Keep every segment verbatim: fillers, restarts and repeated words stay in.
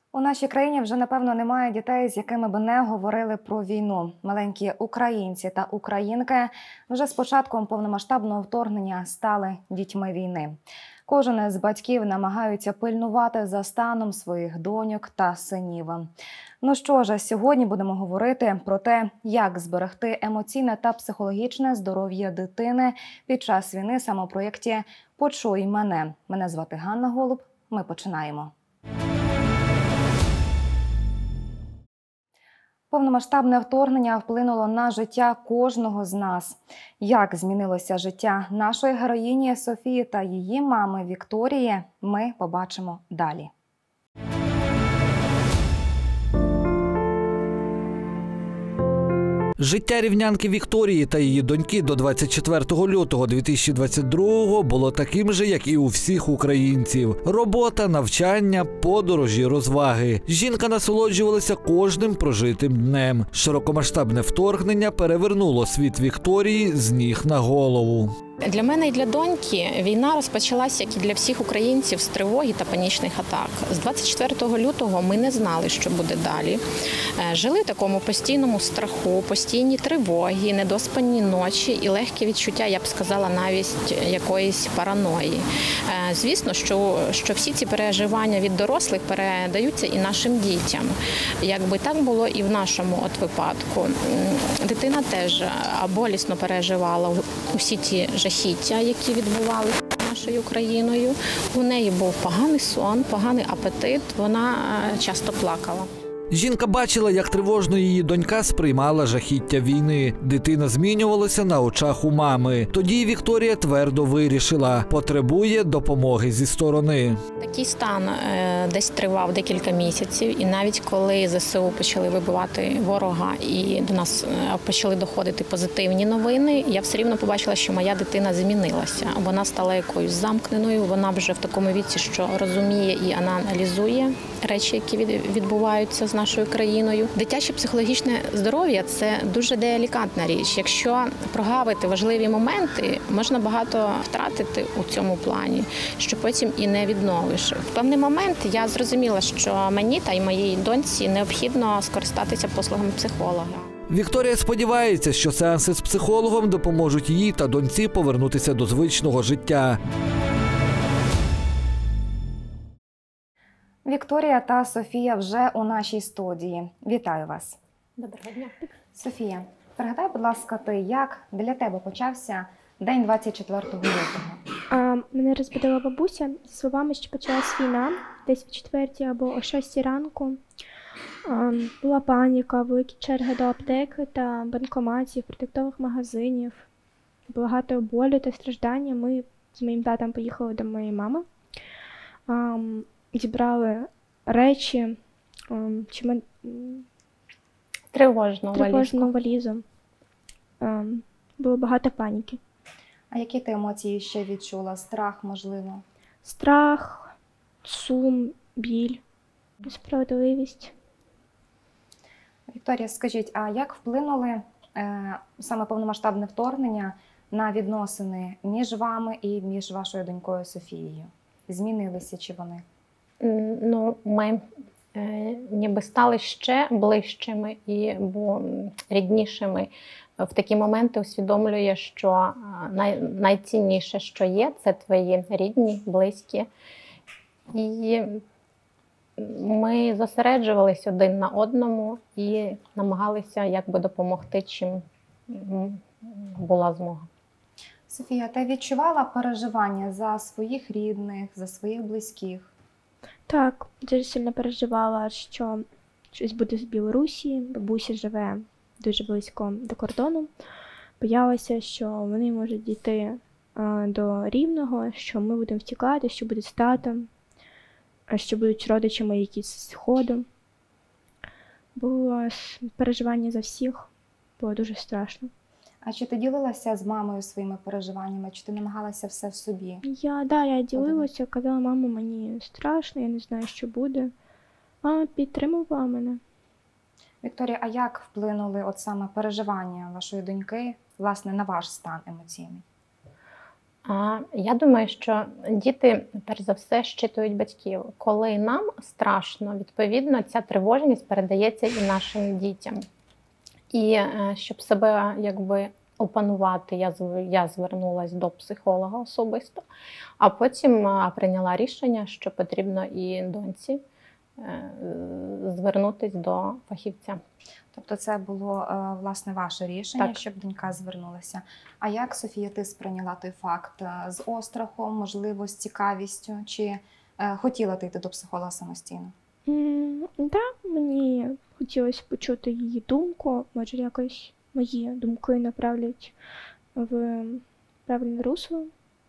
У нашій країні вже, напевно, немає дітей, з якими б не говорили про війну. Маленькі українці та українки вже з початком повномасштабного вторгнення стали дітьми війни. Кожен з батьків намагаються пильнувати за станом своїх доньок та синів. Ну що ж, сьогодні будемо говорити про те, як зберегти емоційне та психологічне здоров'я дитини під час війни саме у проєкті «Почуй мене». Мене звати Ганна Голуб. Ми починаємо. Повномасштабне вторгнення вплинуло на життя кожного з нас. Як змінилося життя нашої героїні Софії та її мами Вікторії, ми побачимо далі. Життя рівнянки Вікторії та її доньки до двадцять четвертого лютого дві тисячі двадцять другого було таким же, як і у всіх українців. Робота, навчання, подорожі, розваги. Жінка насолоджувалася кожним прожитим днем. Широкомасштабне вторгнення перевернуло світ Вікторії з ніг на голову. Для мене і для доньки війна розпочалася, як і для всіх українців, з тривоги та панічних атак. З двадцять четвертого лютого ми не знали, що буде далі. Жили в такому постійному страху, постійні тривоги, недоспані ночі і легке відчуття, я б сказала, навіть якоїсь параної. Звісно, що, що всі ці переживання від дорослих передаються і нашим дітям. Якби так було і в нашому от випадку. Дитина теж болісно переживала усі ті жахіття, які відбувалися нашою Україною. У неї був поганий сон, поганий апетит, вона часто плакала. Жінка бачила, як тривожно її донька сприймала жахіття війни. Дитина змінювалася на очах у мами. Тоді Вікторія твердо вирішила – потребує допомоги зі сторони. Такий стан десь тривав декілька місяців. І навіть коли ЗСУ почали вибивати ворога і до нас почали доходити позитивні новини, я все рівно побачила, що моя дитина змінилася. Вона стала якоюсь замкненою, вона вже в такому віці, що розуміє і аналізує речі, які відбуваються з нашою країною. Дитяче психологічне здоров'я – це дуже делікатна річ. Якщо прогавити важливі моменти, можна багато втратити у цьому плані, що потім і не відновиш. В певний момент я зрозуміла, що мені та й моїй доньці необхідно скористатися послугами психолога. Вікторія сподівається, що сеанси з психологом допоможуть їй та доньці повернутися до звичного життя. Вікторія та Софія вже у нашій студії. Вітаю вас. Доброго дня. Софія, пригадай, будь ласка, ти, як для тебе почався день двадцять четвертого лютого? А, мене розбудила бабуся зі словами, що почалась війна, десь о четвертій або о шостій ранку. А, була паніка, великі черги до аптеки та банкоматів, продуктових магазинів, багато болю та страждання. Ми з моїм татом поїхали до моєї мами. А, Зібрали речі, чим... тривожну, тривожну валізу. Було багато паніки. А які ти емоції ще відчула? Страх, можливо? Страх, сум, біль, несправедливість. Вікторія, скажіть, а як вплинули е, саме повномасштабне вторгнення на відносини між вами і між вашою донькою Софією? Змінилися чи вони? Ну, ми е, ніби стали ще ближчими і бо, ріднішими. В такі моменти усвідомлює, що най, найцінніше, що є, це твої рідні, близькі. І ми зосереджувалися один на одному і намагалися якби допомогти, чим була змога. Софія, ти відчувала переживання за своїх рідних, за своїх близьких? Так, дуже сильно переживала, що щось буде з Білорусі. Бабуся живе дуже близько до кордону. Боялася, що вони можуть дійти а, до Рівного, що ми будемо втікати, що буде з татом, що будуть родичами якісь з Сходу. Було переживання за всіх, було дуже страшно. А чи ти ділилася з мамою своїми переживаннями, чи ти намагалася все в собі? Я, да, я ділилася, казала, мамо, мені страшно, я не знаю, що буде. Мама підтримувала мене. Вікторія, а як вплинули от саме переживання вашої доньки, власне, на ваш стан емоційний? А, Я думаю, що діти, перш за все, щитують батьків. Коли нам страшно, відповідно, ця тривожність передається і нашим дітям. І е, щоб себе якби опанувати, я, я звернулася до психолога особисто, а потім е, прийняла рішення, що потрібно і доньці е, звернутися до фахівця. Тобто це було, е, власне, ваше рішення, Так. щоб донька звернулася. А як, Софія, ти сприйняла той факт? Е, З острахом, можливо, з цікавістю? Чи е, хотіла ти йти до психолога самостійно? М, Так, мені хотілося почути її думку, може якось мої думки направлять в правильне русло.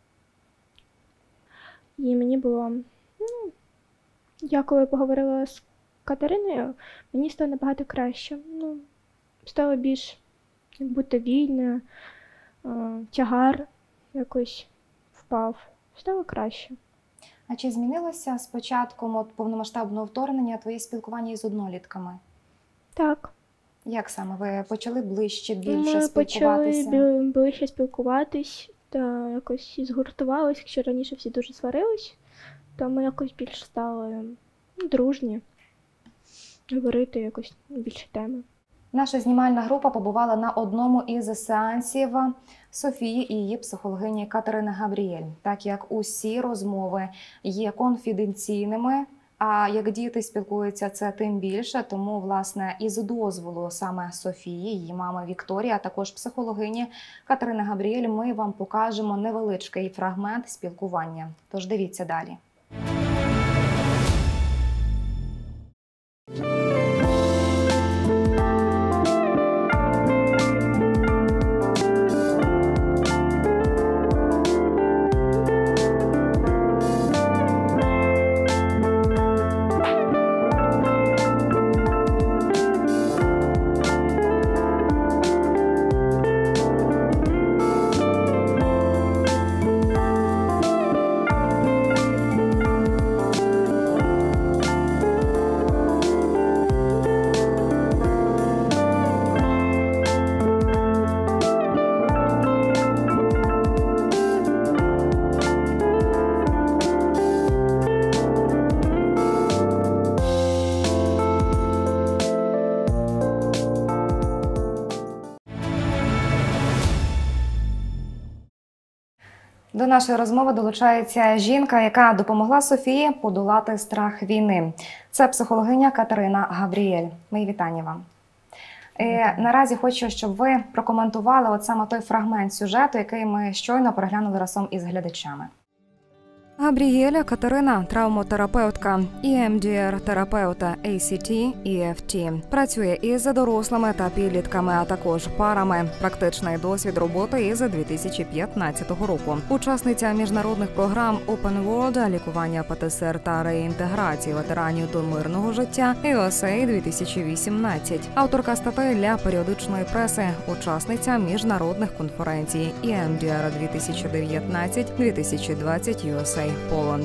І мені було, ну, я коли поговорила з Катериною, мені стало набагато краще. Ну, стало більш як будто вільне, е, тягар якось впав. Стало краще. А чи змінилося з початком от, повномасштабного вторгнення твоє спілкування із однолітками? Так. Як саме? Ви почали ближче, більше Ми почали спілкуватися? бі- ближче спілкуватись та якось згуртувались. Якщо раніше всі дуже сварились, то ми якось більш стали ну, дружні, говорити якось більше теми. Наша знімальна група побувала на одному із сеансів Софії і її психологині Катерини Габріель. Так як усі розмови є конфіденційними, а як діти спілкуються, це тим більше. Тому, власне, із дозволу саме Софії, її мами Вікторії, а також психологині Катерини Габріель, ми вам покажемо невеличкий фрагмент спілкування. Тож дивіться далі. До нашої розмови долучається жінка, яка допомогла Софії подолати страх війни. Це психологиня Катерина Габріель. Мої вітання вам. Е, наразі хочу, щоб ви прокоментували от саме той фрагмент сюжету, який ми щойно переглянули разом із глядачами. Габріеля Катерина – травмотерапевтка, і ем ді ар-терапевта ей сі ті і еф ті. Працює із дорослими та підлітками, а також парами. Практичний досвід роботи із дві тисячі п'ятнадцятого року. Учасниця міжнародних програм Open World, лікування пе те ес ер та реінтеграції ветеранів до мирного життя ю ес ей дві тисячі вісімнадцять. Авторка статей для періодичної преси, учасниця міжнародних конференцій і ем ді ар дві тисячі дев'ятнадцять - дві тисячі двадцять ю ес ей Poland.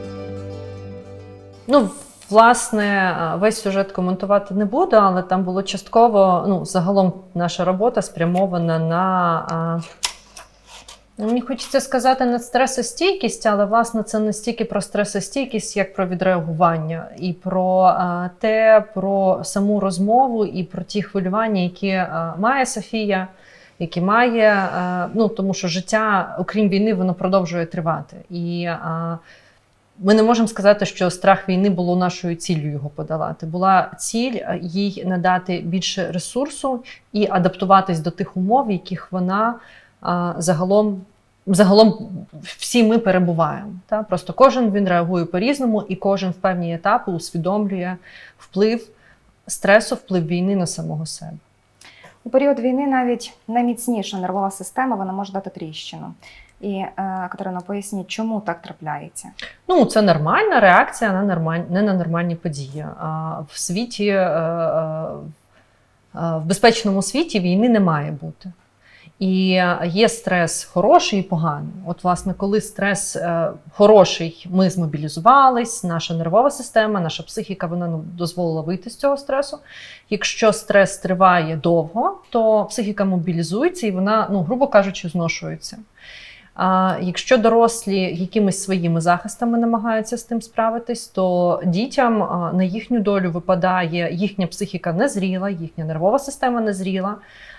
Ну, власне, весь сюжет коментувати не буду, але там було частково, ну, загалом наша робота спрямована на, ну, мені хочеться сказати, на стресостійкість, але, власне, це не стільки про стресостійкість, як про відреагування. І про те, про саму розмову, і про ті хвилювання, які має Софія, які має, ну, тому що життя, окрім війни, воно продовжує тривати. І а, ми не можемо сказати, що страх війни було нашою ціллю його подолати. Була ціль їй надати більше ресурсу і адаптуватись до тих умов, в яких вона а, загалом, загалом всі ми перебуваємо. Та? Просто кожен він реагує по-різному, і кожен в певні етапи усвідомлює вплив стресу, вплив війни на самого себе. У період війни навіть найміцніша нервова система, вона може дати тріщину. І, е, Катерино, поясніть, чому так трапляється? Ну, це нормальна реакція на нормаль... не на нормальні події. А в світі, е, е, в безпечному світі війни не має бути. І є стрес хороший і поганий. От, власне, коли стрес е, хороший, ми змобілізувались, наша нервова система, наша психіка, вона ну, дозволила вийти з цього стресу. Якщо стрес триває довго, то психіка мобілізується і вона, ну, грубо кажучи, зношується. А якщо дорослі якимись своїми захистами намагаються з тим справитись, то дітям на їхню долю випадає їхня психіка незріла, їхня нервова система незріла.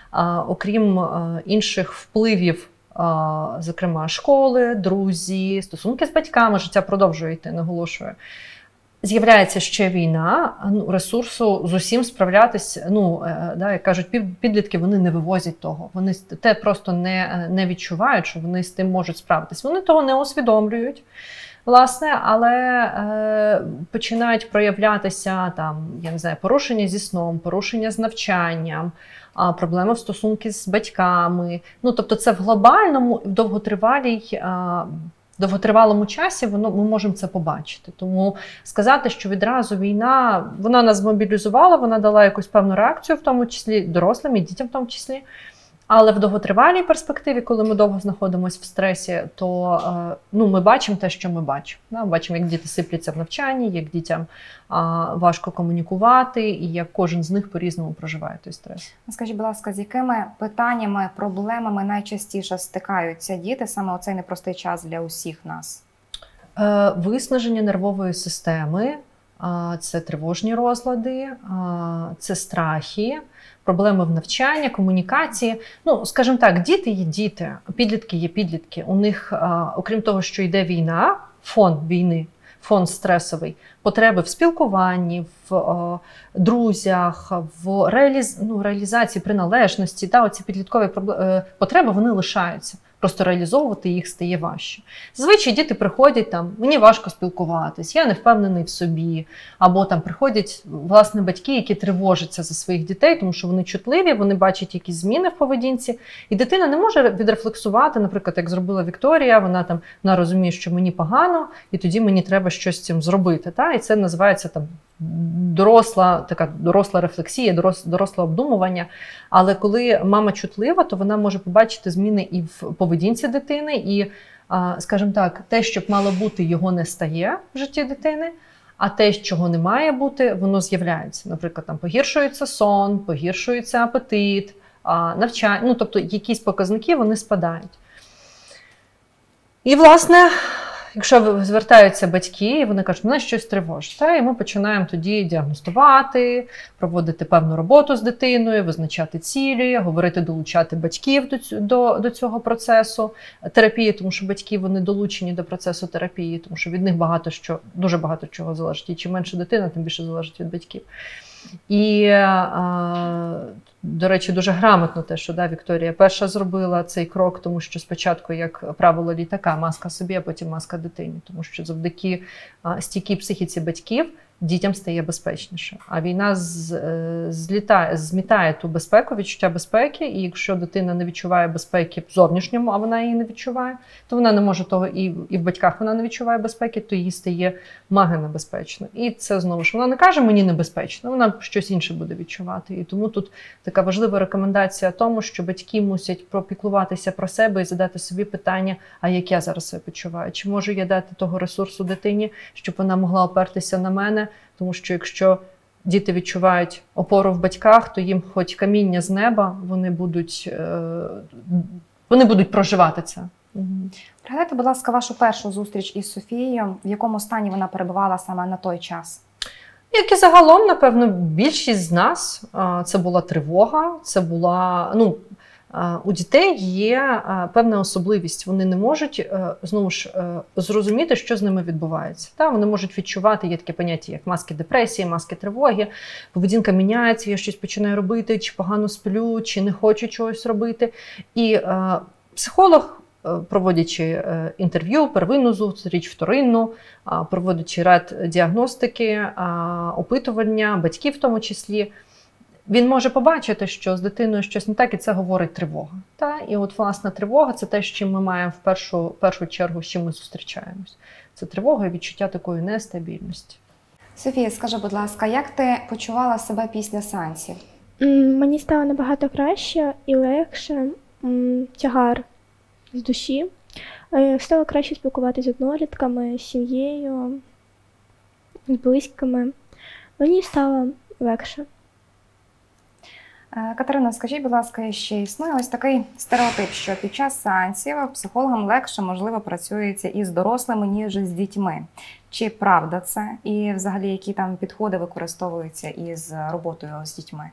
Окрім інших впливів, зокрема школи, друзі, стосунки з батьками, життя продовжує йти, наголошую. З'являється ще війна, ну, ресурсу з усім справлятись, ну, да, як кажуть, підлітки, вони не вивозять того. Вони те просто не, не відчувають, що вони з тим можуть справитись. Вони того не усвідомлюють, власне, але е, починають проявлятися там, я не знаю, порушення зі сном, порушення з навчанням, а, проблеми в стосунки з батьками. Ну, тобто це в глобальному, довготривалій а, довготривалому часі воно, ми можемо це побачити. Тому сказати, що відразу війна, вона нас змобілізувала, вона дала якусь певну реакцію, в тому числі дорослим і дітям в тому числі. Але в довготривалій перспективі, коли ми довго знаходимося в стресі, то ну, ми бачимо те, що ми бачимо. Ми бачимо, як діти сипляться в навчанні, як дітям важко комунікувати, і як кожен з них по-різному проживає той стрес. Скажіть, будь ласка, з якими питаннями, проблемами найчастіше стикаються діти саме у цей непростий час для усіх нас? Виснаження нервової системи, це тривожні розлади, це страхи, проблеми в навчанні, комунікації. Ну, скажімо так, діти є діти, підлітки є підлітки. У них, окрім того, що йде війна, фон війни, фон стресовий, потреби в спілкуванні, в друзях, в реаліз... ну, реалізації, приналежності, та, оці підліткові потреби, вони лишаються. Просто реалізовувати їх стає важче. Зазвичай діти приходять там, мені важко спілкуватись, я не впевнений в собі. Або там приходять, власне, батьки, які тривожаться за своїх дітей, тому що вони чутливі, вони бачать якісь зміни в поведінці. І дитина не може відрефлексувати, наприклад, як зробила Вікторія, вона там вона розуміє, що мені погано, і тоді мені треба щось з цим зробити. Та? І це називається там доросла, така доросла рефлексія, дорос, доросле обдумування. Але коли мама чутлива, то вона може побачити зміни і в поведінці дитини, і, скажімо так, те, що б мало бути, його не стає в житті дитини, а те, чого не має бути, воно з'являється. Наприклад, там погіршується сон, погіршується апетит, навчання, ну, тобто якісь показники, вони спадають. І, власне, якщо звертаються батьки, і вони кажуть, мене щось тривожить, та, і ми починаємо тоді діагностувати, проводити певну роботу з дитиною, визначати цілі, говорити, долучати батьків до, до, до цього процесу терапії, тому що батьки, вони долучені до процесу терапії, тому що від них багато що, дуже багато чого залежить. І чим менше дитина, тим більше залежить від батьків. І, а, до речі, дуже грамотно те, що да, Вікторія перша зробила цей крок, тому що спочатку, як правило літака, маска собі, а потім маска дитині. Тому що завдяки а, стійкій психіці батьків дітям стає безпечніше. А війна з, злітає, змітає ту безпеку, відчуття безпеки, і якщо дитина не відчуває безпеки в зовнішньому, а вона її не відчуває, то вона не може того, і, і в батьках вона не відчуває безпеки, то їй стає мега небезпечно. І це, знову ж, вона не каже, мені небезпечно, вона щось інше буде відчувати. І тому тут така важлива рекомендація тому, що батьки мусять пропіклуватися про себе і задати собі питання, а як я зараз себе почуваю? Чи можу я дати того ресурсу дитині, щоб вона могла опертися на мене? Тому що якщо діти відчувають опору в батьках, то їм хоч каміння з неба, вони будуть, вони будуть проживати це. Пригадайте, будь ласка, вашу першу зустріч із Софією, в якому стані вона перебувала саме на той час? Як і загалом, напевно, більшість з нас, це була тривога, це була, ну, у дітей є певна особливість. Вони не можуть, знову ж, зрозуміти, що з ними відбувається. Та, вони можуть відчувати, є таке поняття, як маски депресії, маски тривоги, поведінка міняється, я щось починаю робити, чи погано сплю, чи не хочу чогось робити. І психолог, проводячи інтерв'ю, первинну зустріч, вторинну, проводячи ряд діагностики, опитування, батьків в тому числі, він може побачити, що з дитиною щось не так, і це говорить тривога. Та? І от, власне, тривога – це те, з чим ми маємо в першу, в першу чергу, з чим ми зустрічаємось. Це тривога і відчуття такої нестабільності. Софія, скажи, будь ласка, як ти почувала себе після сеансів? Мені стало набагато краще і легше, тягар з душі. Стало краще спілкуватися з однолітками, з сім'єю, з близькими. Мені стало легше. Е, Катерина, скажіть, будь ласка, ще існує ось такий стереотип, що під час сеансів психологам легше, можливо, працюється із дорослими, ніж з дітьми. Чи правда це? І взагалі, які там підходи використовуються із роботою з дітьми?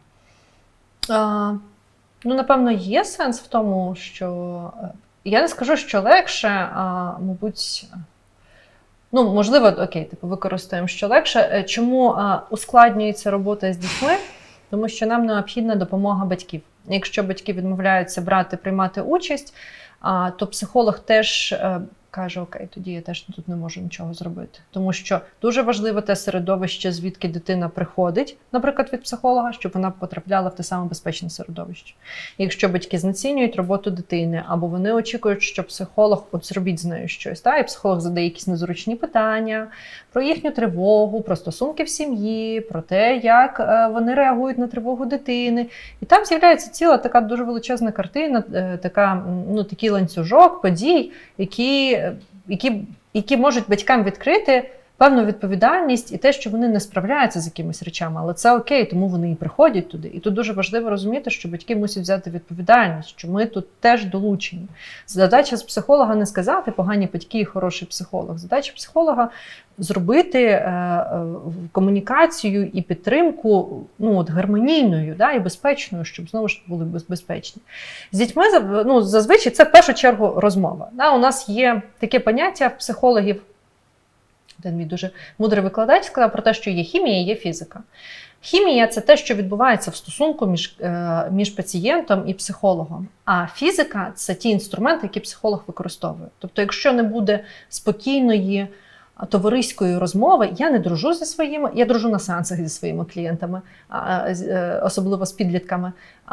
А, ну, напевно, є сенс в тому, що я не скажу, що легше, а, мабуть, ну, можливо, окей, типу, використаємо, що легше. Чому а, ускладнюється робота з дітьми? Тому що нам необхідна допомога батьків. Якщо батьки відмовляються брати, приймати участь, а, то психолог теж а, каже, окей, тоді я теж тут не можу нічого зробити. Тому що дуже важливо те середовище, звідки дитина приходить, наприклад, від психолога, щоб вона потрапляла в те саме безпечне середовище. І якщо батьки знецінюють роботу дитини, або вони очікують, що психолог, от зробіть з нею щось, та, і психолог задає якісь незручні питання про їхню тривогу, про стосунки в сім'ї, про те, як е, вони реагують на тривогу дитини. І там з'являється ціла така дуже величезна картина, е, така, ну, такий ланцюжок подій, які Які, які можуть батькам відкрити певну відповідальність і те, що вони не справляються з якимись речами, але це окей, тому вони і приходять туди. І тут дуже важливо розуміти, що батьки мусять взяти відповідальність, що ми тут теж долучені. Задача з психолога не сказати погані батьки і хороший психолог. Задача психолога зробити е, е, комунікацію і підтримку, ну, от, гармонійною, да, і безпечною, щоб знову ж були безпечні. З дітьми, ну, зазвичай це в першу чергу розмова. Да, у нас є таке поняття в психологів. Один мій дуже мудрий викладач сказав про те, що є хімія і є фізика. Хімія – це те, що відбувається в стосунку між, між пацієнтом і психологом. А фізика – це ті інструменти, які психолог використовує. Тобто, якщо не буде спокійної, товариської розмови, я не дружу зі своїми, я дружу на сеансах зі своїми клієнтами, особливо з підлітками.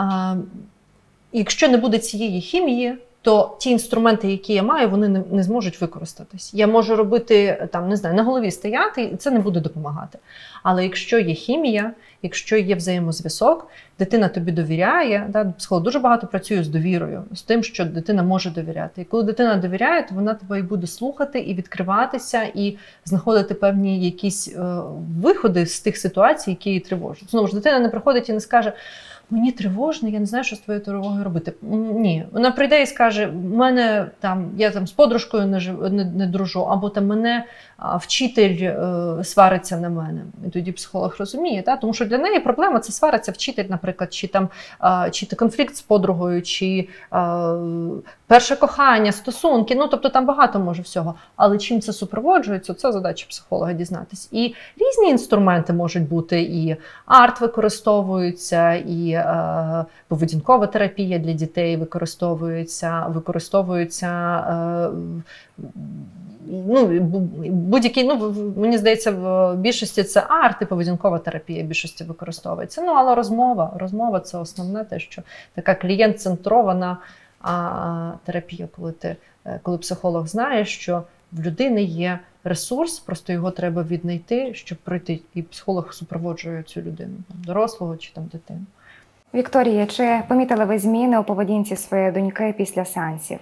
Якщо не буде цієї хімії, то ті інструменти, які я маю, вони не, не зможуть використатись. Я можу робити, там, не знаю, на голові стояти, і це не буде допомагати. Але якщо є хімія, якщо є взаємозв'язок, дитина тобі довіряє, да, психолог дуже багато працює з довірою, з тим, що дитина може довіряти. І коли дитина довіряє, то вона тебе і буде слухати, і відкриватися, і знаходити певні якісь е, виходи з тих ситуацій, які її тривожать. Знову ж, дитина не приходить і не скаже: мені тривожно, я не знаю, що з твоєю тривогою робити. Ні. Вона прийде і скаже: мене там, я там з подружкою не, жив, не, не дружу, або там мене а, вчитель е, свариться на мене. І тоді психолог розуміє, та? Тому що для неї проблема – це свариться вчитель, наприклад, чи там а, чи конфлікт з подругою, чи а, перше кохання, стосунки, ну, тобто там багато може всього. Але чим це супроводжується, це задача психолога дізнатись. І різні інструменти можуть бути, і арт використовується, і е, поведінкова терапія для дітей використовується, використовується е, ну, будь-який, ну, мені здається, в більшості це арт і поведінкова терапія в більшості використовується. Ну, але розмова, розмова – це основне те, що така клієнт-центрована а, терапія, коли, ти, коли психолог знає, що в людини є ресурс, просто його треба віднайти, щоб пройти, і психолог супроводжує цю людину, там, дорослого чи там дитину. Вікторія, чи помітили ви зміни у поведінці своєї доньки після сеансів?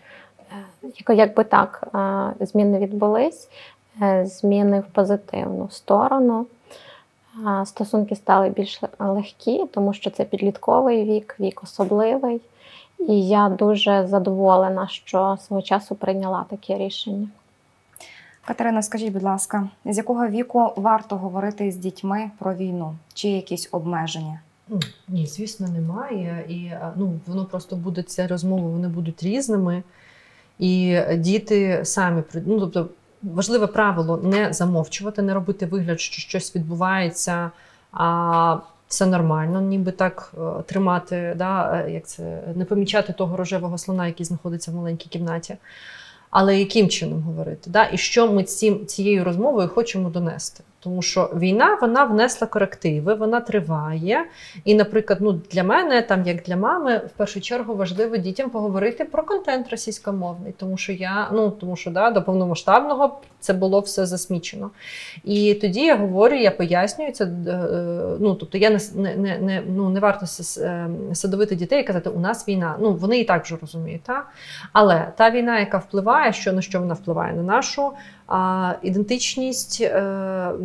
Якби так, зміни відбулись, зміни в позитивну сторону. Стосунки стали більш легкі, тому що це підлітковий вік, вік особливий. І я дуже задоволена, що свого часу прийняла таке рішення. Катерина, скажіть, будь ласка, з якого віку варто говорити з дітьми про війну? Чи якісь обмеження? Ні, звісно, немає. І ну, воно просто буде, ці розмови, вони будуть різними. І діти самі, ну, тобто, важливе правило не замовчувати, не робити вигляд, що щось відбувається, а все нормально, ніби так тримати, да, як це, не помічати того рожевого слона, який знаходиться в маленькій кімнаті. Але яким чином говорити? Да? І що ми цим, цією розмовою хочемо донести? Тому що війна, вона внесла корективи, вона триває. І, наприклад, ну, для мене, там, як для мами, в першу чергу важливо дітям поговорити про контент російськомовний. Тому що, я, ну, тому що да, до повномасштабного це було все засмічено. І тоді я говорю, я пояснюю це. Ну, тобто я не, не, не, ну, не варто садовити дітей і казати, у нас війна. Ну, вони і так вже розуміють. Та? Але та війна, яка впливає, що на що вона впливає? На нашу а, ідентичність, е,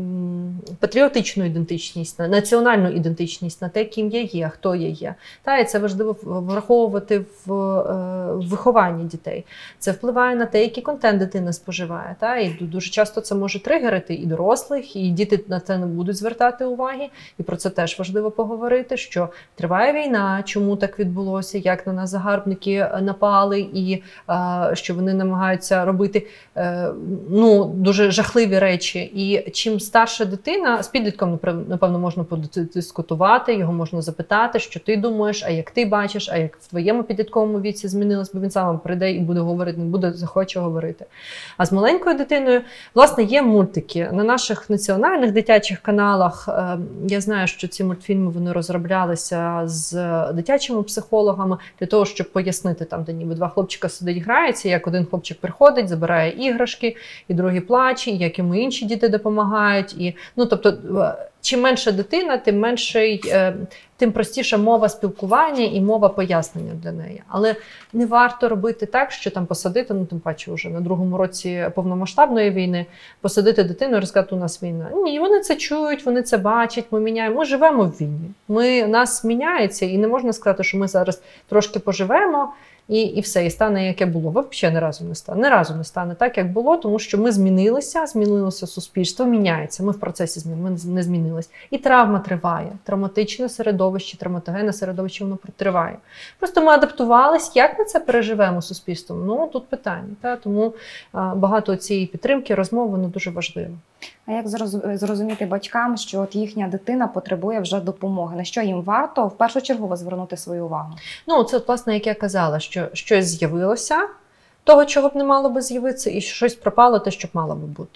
патріотичну ідентичність, на національну ідентичність, на те, ким я є, хто я є. Та, і це важливо враховувати в е, вихованні дітей. Це впливає на те, який контент дитина споживає. Та, і дуже часто це може тригерити і дорослих, і діти на це не будуть звертати уваги. І про це теж важливо поговорити, що триває війна, чому так відбулося, як на нас загарбники напали, і е, що вони намагаються робити е, ну, дуже жахливі речі. І чим старша дитина, з підлітком, напевно, можна подискутувати, його можна запитати, що ти думаєш, а як ти бачиш, а як в твоєму підлітковому віці змінилось, бо він сам прийде і буде говорити, не буде, захоче говорити. А з маленькою дитиною, власне, є мультики. На наших національних дитячих каналах, я знаю, що ці мультфільми, вони розроблялися з дитячими психологами для того, щоб пояснити, там, де ніби два хлопчика сидять, граються, як один хлопчик приходить, забирає іграшки, і другий плаче, і як йому інші діти допомагають. І, ну, тобто, чим менша дитина, тим менший, тим простіша мова спілкування і мова пояснення для неї. Але не варто робити так, що там посадити, ну тим паче вже на другому році повномасштабної війни, посадити дитину і розказати, у нас війна. Ні, вони це чують, вони це бачать, ми міняємо. Ми живемо в війні. Ми, нас міняється, і не можна сказати, що ми зараз трошки поживемо, І, і все, і стане, яке було. Взагалі ні разу не стане. Ні разу не стане так, як було, тому що ми змінилися, змінилося суспільство, міняється. Ми в процесі змін, ми не змінились. І травма триває. Травматичне середовище, травматогенне середовище, воно триває. Просто ми адаптувались, як ми це переживемо суспільством? Ну, тут питання. Та? Тому а, багато цієї підтримки, розмов, воно дуже важливо. А як зрозуміти батькам, що от їхня дитина потребує вже допомоги? На що їм варто в першу чергу звернути свою увагу? Ну, це, власне, як я казала, що щось з'явилося, того, чого б не мало би з'явитися, і щось пропало, те, що б мало би бути.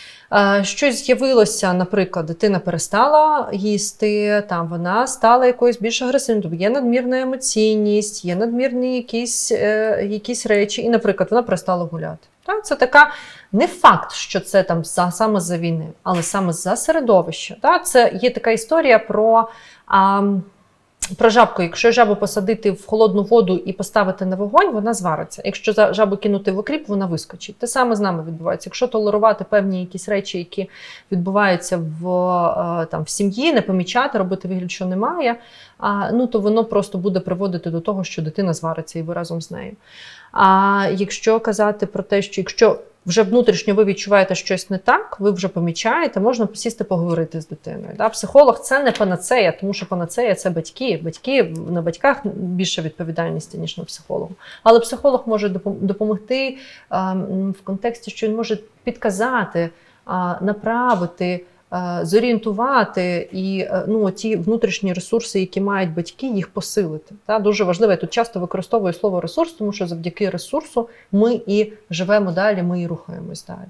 Щось з'явилося, наприклад, дитина перестала їсти, там вона стала якоюсь більш агресивною, тобто є надмірна емоційність, є надмірні якісь, е, якісь речі, і, наприклад, вона перестала гуляти. Так? Це така, не факт, що це там за, саме за війни, але саме за середовище. Так? Це є така історія про... А, Про жабку. Якщо жабу посадити в холодну воду і поставити на вогонь, вона звариться. Якщо жабу кинути в окріп, вона вискочить. Те саме з нами відбувається. Якщо толерувати певні якісь речі, які відбуваються в, там, в сім'ї, не помічати, робити вигляд, що немає, ну, то воно просто буде приводити до того, що дитина звариться і ви разом з нею. А якщо казати про те, що якщо вже внутрішньо ви відчуваєте щось не так, ви вже помічаєте, можна посісти поговорити з дитиною. Да? Психолог – це не панацея, тому що панацея – це батьки. Батьки, на батьках більше відповідальності, ніж на психолога. Але психолог може допомогти а, в контексті, що він може підказати, а, направити, зорієнтувати і ну, ті внутрішні ресурси, які мають батьки, їх посилити. Та? Дуже важливо, я тут часто використовую слово ресурс, тому що завдяки ресурсу ми і живемо далі, ми і рухаємось далі.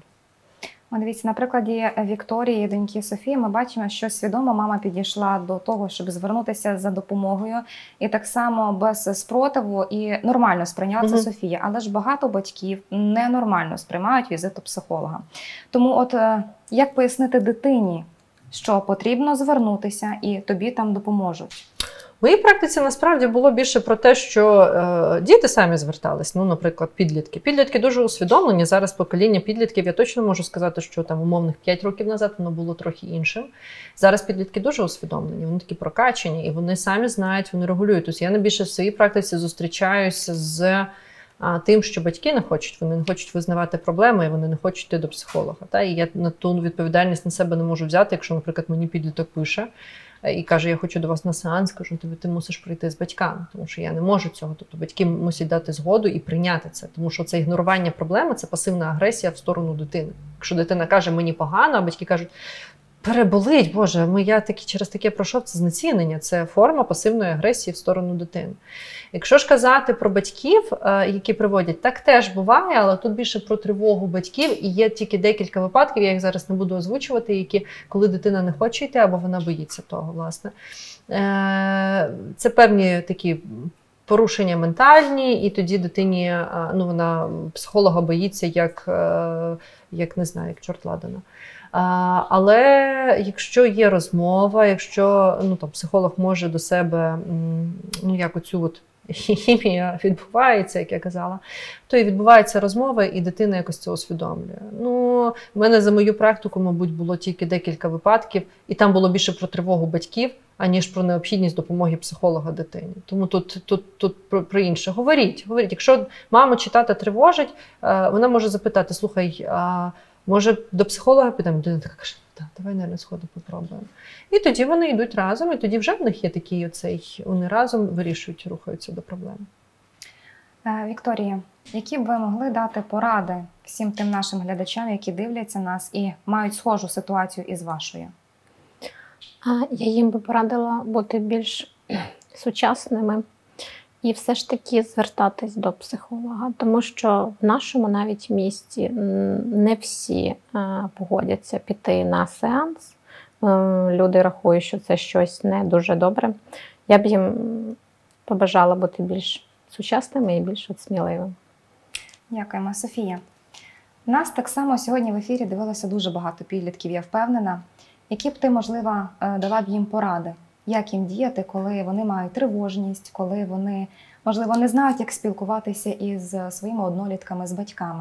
О, дивіться, на прикладі Вікторії, доньки Софії, ми бачимо, що свідомо мама підійшла до того, щоб звернутися за допомогою, і так само без спротиву і нормально сприйняла це угу. Софія. Але ж багато батьків ненормально сприймають візит до психолога. Тому от як пояснити дитині, що потрібно звернутися і тобі там допоможуть? В моїй практиці насправді було більше про те, що е, діти самі звертались, ну, наприклад, підлітки. Підлітки дуже усвідомлені, зараз покоління підлітків, я точно можу сказати, що там умовних п'ять років назад воно було трохи іншим. Зараз підлітки дуже усвідомлені, вони такі прокачені, і вони самі знають, вони регулюють. Тобто я найбільше в своїй практиці зустрічаюся з а, тим, що батьки не хочуть, вони не хочуть визнавати проблеми, і вони не хочуть йти до психолога. Та? І я на ту відповідальність на себе не можу взяти, якщо, наприклад, мені підліток пише, і каже, я хочу до вас на сеанс, кажу, тобі ти мусиш прийти з батьками, тому що я не можу цього. Тобто батьки мусять дати згоду і прийняти це, тому що це ігнорування проблеми, це пасивна агресія в сторону дитини. Якщо дитина каже, мені погано, а батьки кажуть, переболить, Боже, ми, я таки, через таке пройшов, це знецінення, це форма пасивної агресії в сторону дитини. Якщо ж казати про батьків, які приводять, так теж буває, але тут більше про тривогу батьків, і є тільки декілька випадків, я їх зараз не буду озвучувати, які, коли дитина не хоче йти, або вона боїться того, власне. Це певні такі порушення ментальні, і тоді дитині, ну, вона психолога боїться, як, як не знаю, як чорт ладана. Але якщо є розмова, якщо ну, там, психолог може до себе ну, як оцю от хімія відбувається, як я казала, то і відбуваються розмови, і дитина якось це усвідомлює. Ну, в мене за мою практику, мабуть, було тільки декілька випадків, і там було більше про тривогу батьків, аніж про необхідність допомоги психолога дитині. Тому тут, тут, тут про, про інше. Говоріть, говоріть. Якщо маму чи тата тривожить, вона може запитати, слухай, а може до психолога підемо? Дитина така каже, так, давай, наверное, сходу попробуємо. І тоді вони йдуть разом, і тоді вже в них є такий оцей, вони разом вирішують, рухаються до проблеми. Вікторія, які б ви могли дати поради всім тим нашим глядачам, які дивляться нас і мають схожу ситуацію із вашою? Я їм би порадила бути більш сучасними і все ж таки звертатись до психолога, тому що в нашому навіть місті не всі погодяться піти на сеанс. Люди рахують, що це щось не дуже добре. Я б їм побажала бути більш сучасними і більш от сміливими. Дякуємо, Софія. Нас так само сьогодні в ефірі дивилося дуже багато підлітків, я впевнена. Які б ти, можливо, дала б їм поради? Як їм діяти, коли вони мають тривожність, коли вони, можливо, не знають, як спілкуватися із своїми однолітками, з батьками?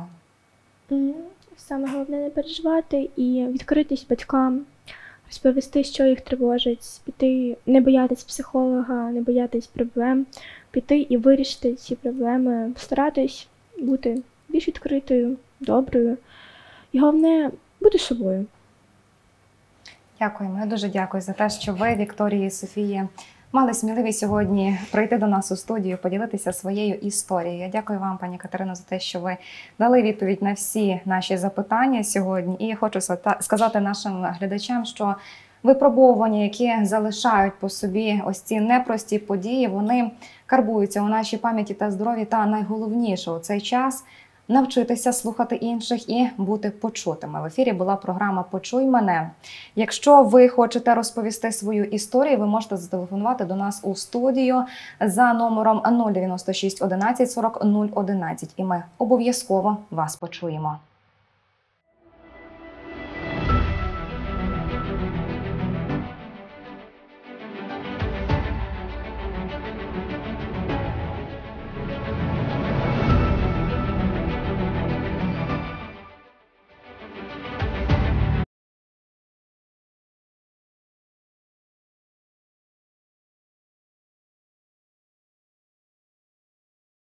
Саме головне не переживати і відкритись батькам, розповісти, що їх тривожить, піти, не боятись психолога, не боятись проблем, піти і вирішити ці проблеми, старатись бути більш відкритою, доброю. І головне – бути собою. Дякуємо. Я дуже дякую за те, що ви, Вікторія і Софія, мали сміливість сьогодні прийти до нас у студію, поділитися своєю історією. Я дякую вам, пані Катерино, за те, що ви дали відповідь на всі наші запитання сьогодні. І хочу сказати нашим глядачам, що випробовування, які залишають по собі ось ці непрості події, вони карбуються у нашій пам'яті та здоров'ї. Та найголовніше у цей час – навчитися слухати інших і бути почутими. В ефірі була програма «Почуй мене». Якщо ви хочете розповісти свою історію, ви можете зателефонувати до нас у студію за номером нуль дев'яносто шість одинадцять сорок нуль одинадцять. І ми обов'язково вас почуємо.